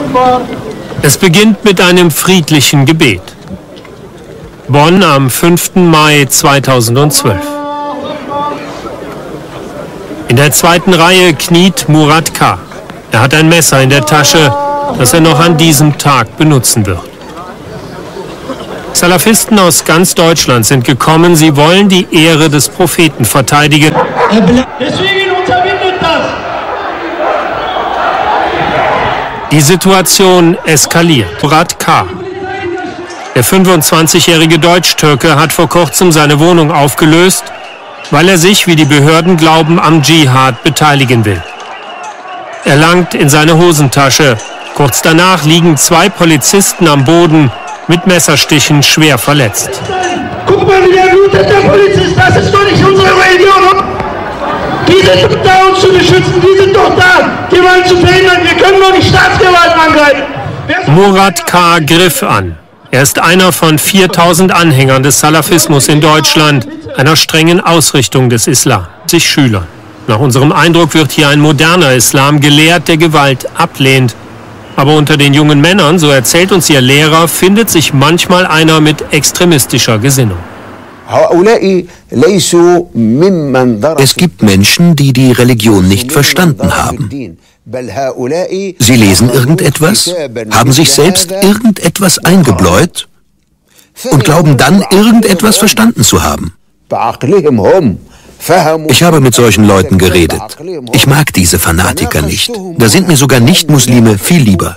Es beginnt mit einem friedlichen Gebet. Bonn am 5. Mai 2012. In der zweiten Reihe kniet Murat K. Er hat ein Messer in der Tasche, das er noch an diesem Tag benutzen wird. Salafisten aus ganz Deutschland sind gekommen, sie wollen die Ehre des Propheten verteidigen. Deswegen unterbindet das. Die Situation eskaliert. Murat K. Der 25-jährige Deutsch-Türke hat vor kurzem seine Wohnung aufgelöst, weil er sich, wie die Behörden glauben, am Dschihad beteiligen will. Er langt in seine Hosentasche. Kurz danach liegen 2 Polizisten am Boden, mit Messerstichen schwer verletzt. Guck mal, wie der blutet, der Polizist, das ist doch nicht unsere Religion. Die sind doch da, uns zu beschützen, die sind doch da, die wollen zu verhindern, wir können doch nicht Staatsgewalt angreifen. Murat K. griff an. Er ist einer von 4000 Anhängern des Salafismus in Deutschland, einer strengen Ausrichtung des Islam. 60 Schüler. Nach unserem Eindruck wird hier ein moderner Islam gelehrt, der Gewalt ablehnt. Aber unter den jungen Männern, so erzählt uns ihr Lehrer, findet sich manchmal einer mit extremistischer Gesinnung. Es gibt Menschen, die die Religion nicht verstanden haben. Sie lesen irgendetwas, haben sich selbst irgendetwas eingebläut und glauben dann, irgendetwas verstanden zu haben. Ich habe mit solchen Leuten geredet. Ich mag diese Fanatiker nicht. Da sind mir sogar Nicht-Muslime viel lieber.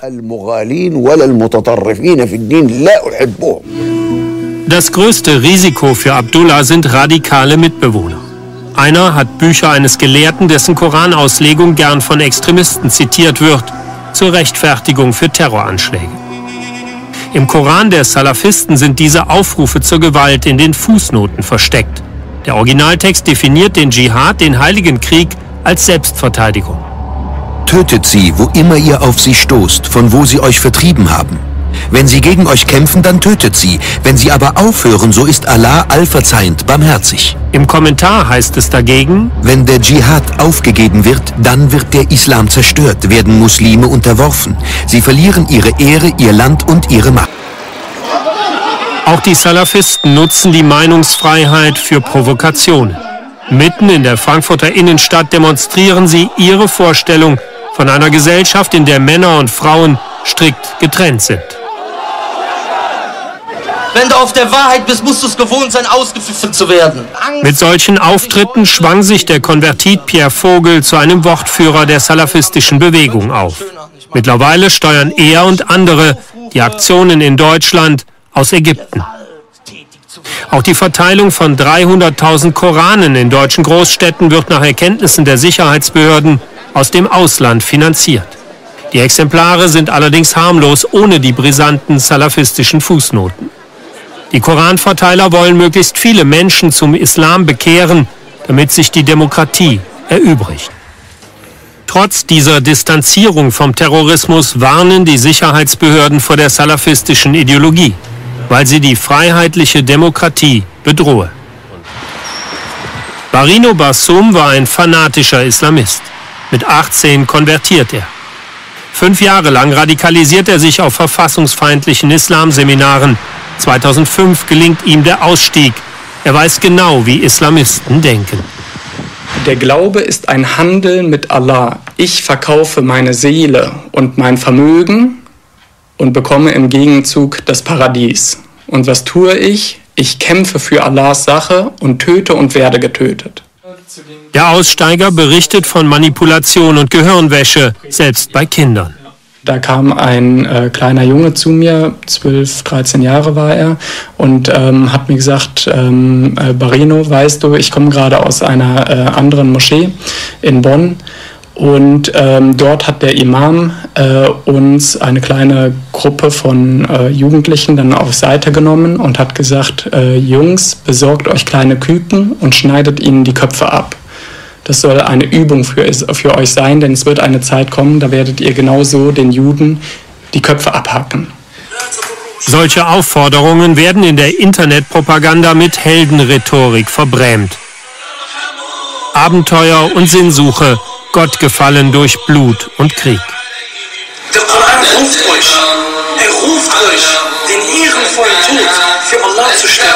Das größte Risiko für Abdullah sind radikale Mitbewohner. Einer hat Bücher eines Gelehrten, dessen Koranauslegung gern von Extremisten zitiert wird, zur Rechtfertigung für Terroranschläge. Im Koran der Salafisten sind diese Aufrufe zur Gewalt in den Fußnoten versteckt. Der Originaltext definiert den Dschihad, den Heiligen Krieg, als Selbstverteidigung. Tötet sie, wo immer ihr auf sie stoßt, von wo sie euch vertrieben haben. Wenn sie gegen euch kämpfen, dann tötet sie. Wenn sie aber aufhören, so ist Allah allverzeihend, barmherzig. Im Kommentar heißt es dagegen: Wenn der Dschihad aufgegeben wird, dann wird der Islam zerstört, werden Muslime unterworfen. Sie verlieren ihre Ehre, ihr Land und ihre Macht. Auch die Salafisten nutzen die Meinungsfreiheit für Provokationen. Mitten in der Frankfurter Innenstadt demonstrieren sie ihre Vorstellung von einer Gesellschaft, in der Männer und Frauen strikt getrennt sind. Wenn du auf der Wahrheit bist, musst du es gewohnt sein, ausgepfiffen zu werden. Mit solchen Auftritten schwang sich der Konvertit Pierre Vogel zu einem Wortführer der salafistischen Bewegung auf. Mittlerweile steuern er und andere die Aktionen in Deutschland aus Ägypten. Auch die Verteilung von 300.000 Koranen in deutschen Großstädten wird nach Erkenntnissen der Sicherheitsbehörden aus dem Ausland finanziert. Die Exemplare sind allerdings harmlos, ohne die brisanten salafistischen Fußnoten. Die Koranverteiler wollen möglichst viele Menschen zum Islam bekehren, damit sich die Demokratie erübrigt. Trotz dieser Distanzierung vom Terrorismus warnen die Sicherheitsbehörden vor der salafistischen Ideologie, weil sie die freiheitliche Demokratie bedrohe. Barino Bassum war ein fanatischer Islamist. Mit 18 konvertiert er. 5 Jahre lang radikalisiert er sich auf verfassungsfeindlichen Islamseminaren. 2005 gelingt ihm der Ausstieg. Er weiß genau, wie Islamisten denken. Der Glaube ist ein Handel mit Allah. Ich verkaufe meine Seele und mein Vermögen und bekomme im Gegenzug das Paradies. Und was tue ich? Ich kämpfe für Allahs Sache und töte und werde getötet. Der Aussteiger berichtet von Manipulation und Gehirnwäsche, selbst bei Kindern. Da kam ein kleiner Junge zu mir, 12, 13 Jahre war er, und hat mir gesagt, Barino, weißt du, ich komme gerade aus einer anderen Moschee in Bonn. Und dort hat der Imam uns eine kleine Gruppe von Jugendlichen dann auf Seite genommen und hat gesagt, Jungs, besorgt euch kleine Küken und schneidet ihnen die Köpfe ab. Das soll eine Übung für euch sein, denn es wird eine Zeit kommen, da werdet ihr genauso den Juden die Köpfe abhacken. Solche Aufforderungen werden in der Internetpropaganda mit Heldenrhetorik verbrämt. Abenteuer und Sinnsuche, Gott gefallen durch Blut und Krieg. Der Koran ruft euch. Er ruft euch, den ehrenvollen Tod für Allah zu sterben.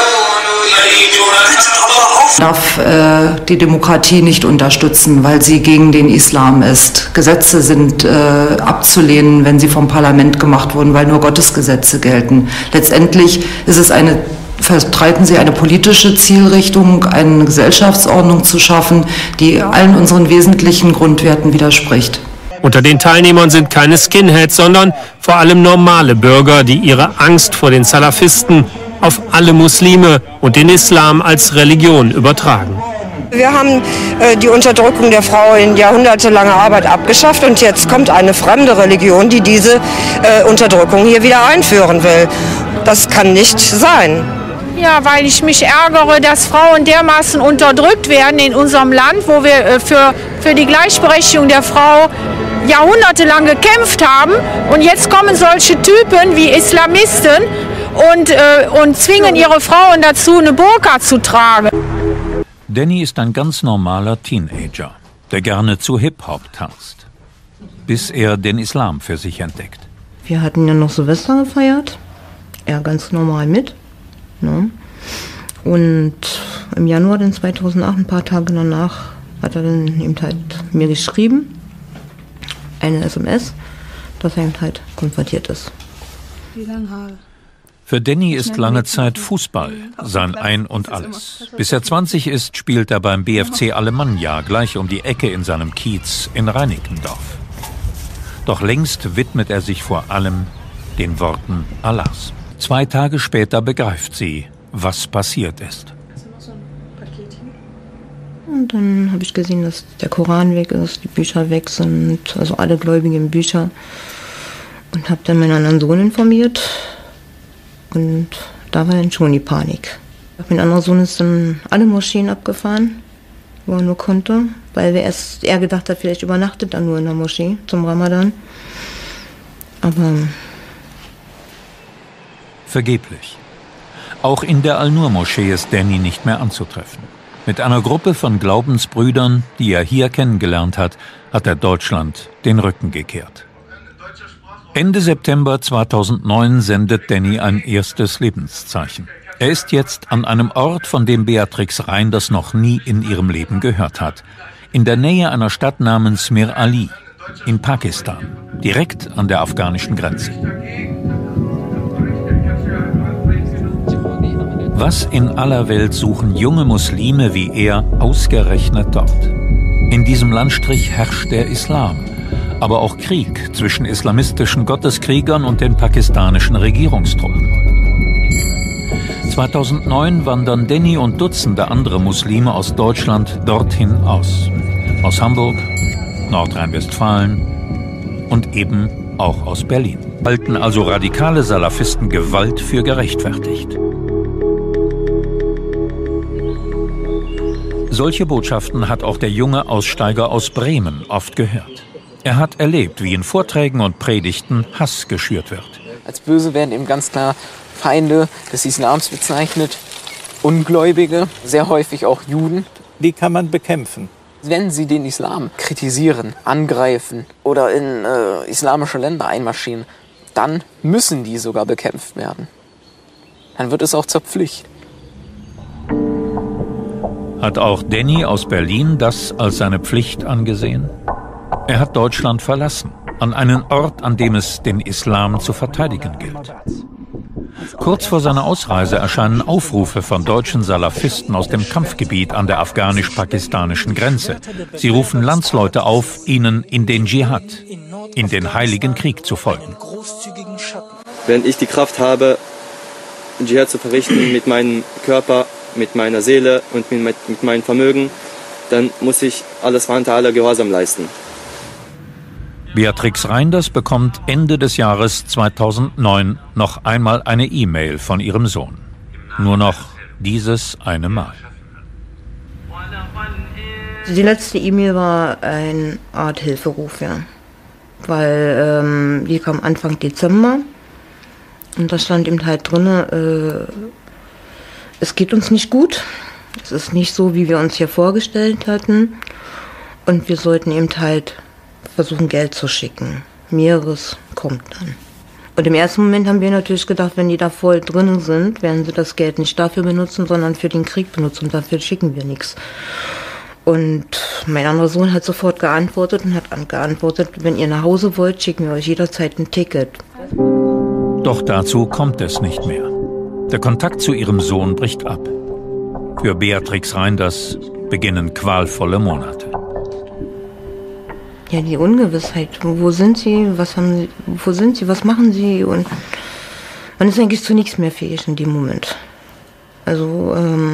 Darf die Demokratie nicht unterstützen, weil sie gegen den Islam ist. Gesetze sind abzulehnen, wenn sie vom Parlament gemacht wurden, weil nur Gottes Gesetze gelten. Letztendlich vertreiten sie eine politische Zielrichtung, eine Gesellschaftsordnung zu schaffen, die allen unseren wesentlichen Grundwerten widerspricht. Unter den Teilnehmern sind keine Skinheads, sondern vor allem normale Bürger, die ihre Angst vor den Salafisten auf alle Muslime und den Islam als Religion übertragen. Wir haben die Unterdrückung der Frau in jahrhundertelanger Arbeit abgeschafft und jetzt kommt eine fremde Religion, die diese Unterdrückung hier wieder einführen will. Das kann nicht sein. Ja, weil ich mich ärgere, dass Frauen dermaßen unterdrückt werden in unserem Land, wo wir für die Gleichberechtigung der Frau jahrhundertelang gekämpft haben. Und jetzt kommen solche Typen wie Islamisten und zwingen ihre Frauen dazu, eine Burka zu tragen. Danny ist ein ganz normaler Teenager, der gerne zu Hip-Hop tanzt, bis er den Islam für sich entdeckt. Wir hatten ja noch Silvester gefeiert, er ganz normal mit. Ne? Und im Januar dann 2008, ein paar Tage danach, hat er dann eben halt mir geschrieben, eine SMS, dass er eben halt konvertiert ist. Wie lange Haare? Für Danny ist lange Zeit Fußball sein Ein und Alles. Bis er 20 ist, spielt er beim BFC Alemannia gleich um die Ecke in seinem Kiez in Reinickendorf. Doch längst widmet er sich vor allem den Worten Allahs. 2 Tage später begreift sie, was passiert ist. Und dann habe ich gesehen, dass der Koran weg ist, die Bücher weg sind, also alle gläubigen Bücher. Und habe dann meinen anderen Sohn informiert. Und da war dann schon die Panik. Mein anderer Sohn ist dann alle Moscheen abgefahren, wo er nur konnte, weil er gedacht hat, vielleicht übernachtet er nur in der Moschee zum Ramadan. Aber vergeblich. Auch in der Al-Nur-Moschee ist Danny nicht mehr anzutreffen. Mit einer Gruppe von Glaubensbrüdern, die er hier kennengelernt hat, hat er Deutschland den Rücken gekehrt. Ende September 2009 sendet Danny ein erstes Lebenszeichen. Er ist jetzt an einem Ort, von dem Beatrix Reinders noch nie in ihrem Leben gehört hat. In der Nähe einer Stadt namens Mir Ali, in Pakistan, direkt an der afghanischen Grenze. Was in aller Welt suchen junge Muslime wie er ausgerechnet dort? In diesem Landstrich herrscht der Islam, aber auch Krieg zwischen islamistischen Gotteskriegern und den pakistanischen Regierungstruppen. 2009 wandern Danny und Dutzende andere Muslime aus Deutschland dorthin aus. Aus Hamburg, Nordrhein-Westfalen und eben auch aus Berlin. Halten also radikale Salafisten Gewalt für gerechtfertigt. Solche Botschaften hat auch der junge Aussteiger aus Bremen oft gehört. Er hat erlebt, wie in Vorträgen und Predigten Hass geschürt wird. Als böse werden eben ganz klar Feinde des Islams bezeichnet, Ungläubige, sehr häufig auch Juden. Die kann man bekämpfen. Wenn sie den Islam kritisieren, angreifen oder in islamische Länder einmarschieren, dann müssen die sogar bekämpft werden. Dann wird es auch zur Pflicht. Hat auch Danny aus Berlin das als seine Pflicht angesehen? Er hat Deutschland verlassen, an einen Ort, an dem es den Islam zu verteidigen gilt. Kurz vor seiner Ausreise erscheinen Aufrufe von deutschen Salafisten aus dem Kampfgebiet an der afghanisch-pakistanischen Grenze. Sie rufen Landsleute auf, ihnen in den Dschihad, in den heiligen Krieg zu folgen. Wenn ich die Kraft habe, Dschihad zu verrichten mit meinem Körper, mit meiner Seele und mit meinem Vermögen, dann muss ich alles Subhanahu wa ta'ala Gehorsam leisten. Beatrix Reinders bekommt Ende des Jahres 2009 noch einmal eine E-Mail von ihrem Sohn. Nur noch dieses eine Mal. Die letzte E-Mail war eine Art Hilferuf, ja. Weil die kam Anfang Dezember und da stand eben halt drin, es geht uns nicht gut. Es ist nicht so, wie wir uns hier vorgestellt hatten. Und wir sollten eben halt versuchen, Geld zu schicken. Mehreres kommt dann. Und im ersten Moment haben wir natürlich gedacht, wenn die da voll drin sind, werden sie das Geld nicht dafür benutzen, sondern für den Krieg benutzen. Und dafür schicken wir nichts. Und mein anderer Sohn hat sofort geantwortet und hat geantwortet, wenn ihr nach Hause wollt, schicken wir euch jederzeit ein Ticket. Doch dazu kommt es nicht mehr. Der Kontakt zu ihrem Sohn bricht ab. Für Beatrix Reinders beginnen qualvolle Monate. Ja, die Ungewissheit. Wo sind sie? Wo sind sie? Was machen sie? Und man ist eigentlich zu nichts mehr fähig in dem Moment. Also,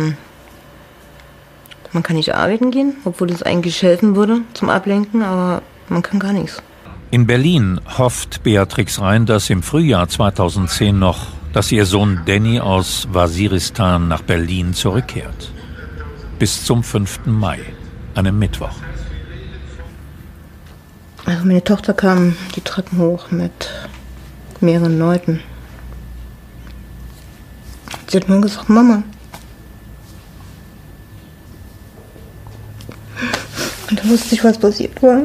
man kann nicht arbeiten gehen, obwohl es eigentlich helfen würde zum Ablenken, aber man kann gar nichts. In Berlin hofft Beatrix Reinders im Frühjahr 2010 noch, dass ihr Sohn Danny aus Waziristan nach Berlin zurückkehrt. Bis zum 5. Mai, einem Mittwoch. Also meine Tochter kam die Treppen hoch mit mehreren Leuten. Sie hat nur gesagt, Mama. Und da wusste ich, was passiert war.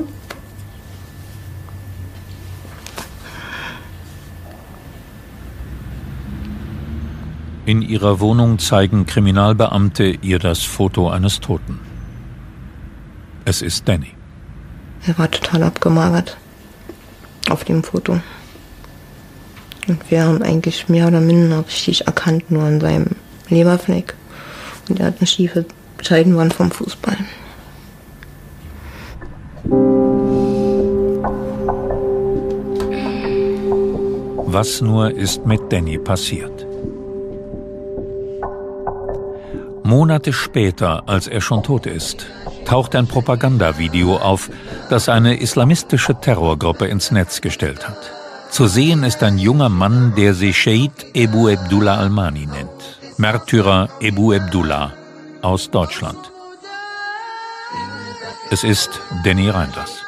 In ihrer Wohnung zeigen Kriminalbeamte ihr das Foto eines Toten. Es ist Danny. Er war total abgemagert auf dem Foto. Und wir haben eigentlich mehr oder minder richtig erkannt, nur an seinem Leberfleck. Und er hat eine schiefe Scheidenwand vom Fußball. Was nur ist mit Danny passiert? Monate später, als er schon tot ist, taucht ein Propagandavideo auf, das eine islamistische Terrorgruppe ins Netz gestellt hat. Zu sehen ist ein junger Mann, der sich Shahid Ebu Abdullah Almani nennt. Märtyrer Ebu Abdullah aus Deutschland. Es ist Danny Reinders.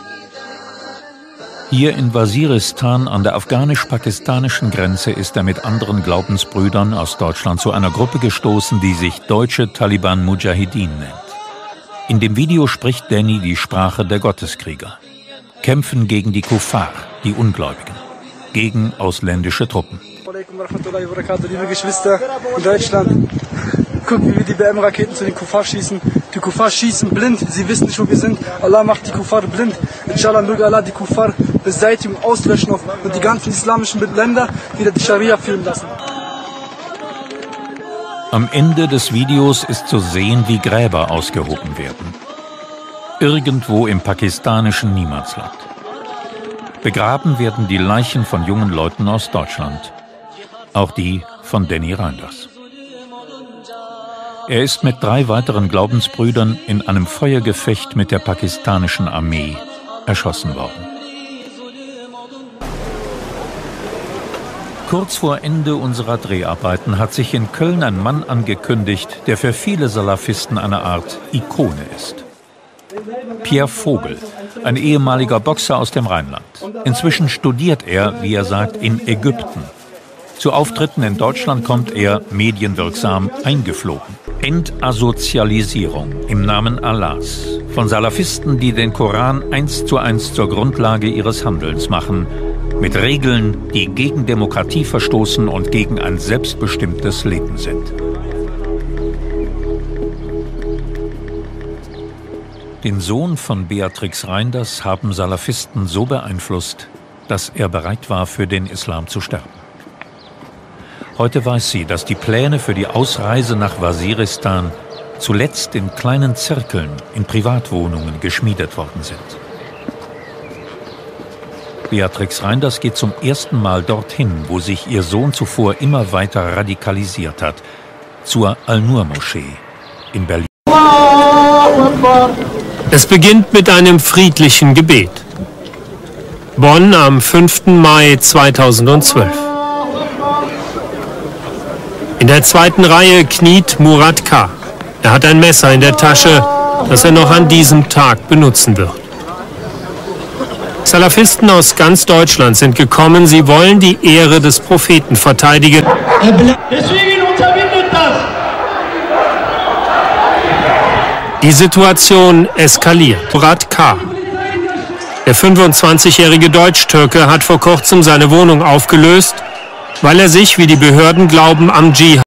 Hier in Waziristan an der afghanisch-pakistanischen Grenze ist er mit anderen Glaubensbrüdern aus Deutschland zu einer Gruppe gestoßen, die sich Deutsche Taliban Mujahideen nennt. In dem Video spricht Danny die Sprache der Gotteskrieger. Kämpfen gegen die Kuffar, die Ungläubigen, gegen ausländische Truppen. Liebe Geschwister in Deutschland, guck, wie wir die BM-Raketen zu den Kuffar schießen. Die Kuffar schießen blind, sie wissen nicht, wo wir sind. Allah macht die Kuffar blind. Inshallah, möge Allah die Kuffar beseitigen, auslöschen und die ganzen islamischen Länder wieder die Scharia führen lassen. Am Ende des Videos ist zu sehen, wie Gräber ausgehoben werden. Irgendwo im pakistanischen Niemandsland. Begraben werden die Leichen von jungen Leuten aus Deutschland. Auch die von Danny Reinders. Er ist mit 3 weiteren Glaubensbrüdern in einem Feuergefecht mit der pakistanischen Armee erschossen worden. Kurz vor Ende unserer Dreharbeiten hat sich in Köln ein Mann angekündigt, der für viele Salafisten eine Art Ikone ist. Pierre Vogel, ein ehemaliger Boxer aus dem Rheinland. Inzwischen studiert er, wie er sagt, in Ägypten. Zu Auftritten in Deutschland kommt er medienwirksam eingeflogen. Entasozialisierung im Namen Allahs. Von Salafisten, die den Koran 1:1 zur Grundlage ihres Handelns machen. Mit Regeln, die gegen Demokratie verstoßen und gegen ein selbstbestimmtes Leben sind. Den Sohn von Beatrix Reinders haben Salafisten so beeinflusst, dass er bereit war, für den Islam zu sterben. Heute weiß sie, dass die Pläne für die Ausreise nach Waziristan zuletzt in kleinen Zirkeln in Privatwohnungen geschmiedet worden sind. Beatrix Reinders geht zum ersten Mal dorthin, wo sich ihr Sohn zuvor immer weiter radikalisiert hat, zur Al-Nur-Moschee in Berlin. Es beginnt mit einem friedlichen Gebet. Bonn am 5. Mai 2012. In der zweiten Reihe kniet Murat K. Er hat ein Messer in der Tasche, das er noch an diesem Tag benutzen wird. Salafisten aus ganz Deutschland sind gekommen, sie wollen die Ehre des Propheten verteidigen. Deswegen unterbindet das. Die Situation eskaliert. Murat K. Der 25-jährige Deutsch-Türke hat vor kurzem seine Wohnung aufgelöst, weil er sich, wie die Behörden glauben, am Dschihad